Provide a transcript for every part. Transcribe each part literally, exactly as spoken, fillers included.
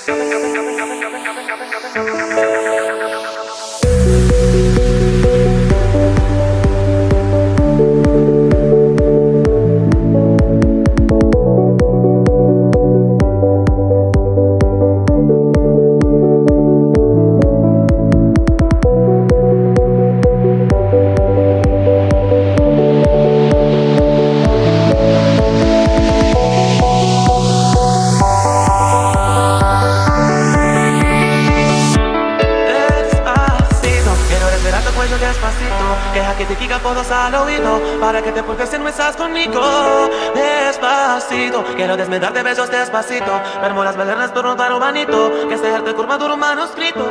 Deja que te diga cosas al oído para que te portes si no estás conmigo. Despacito, quiero desmedarte besos despacito. Vermo las balernas por un paro manito, que se arte curva duro manuscrito.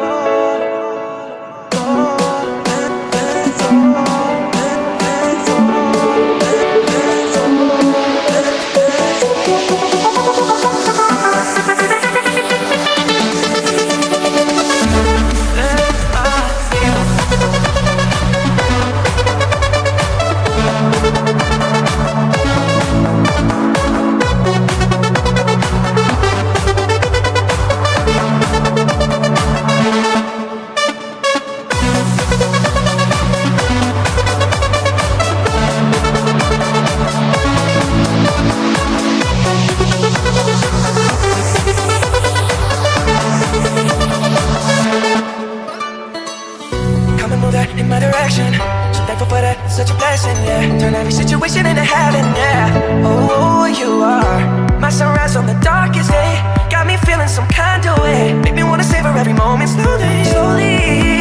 In my direction, so thankful for that, such a blessing, yeah. Turn every situation into heaven, yeah. Oh, you are my sunrise on the darkest day. Got me feeling some kind of way. Make me wanna savor every moment slowly, slowly.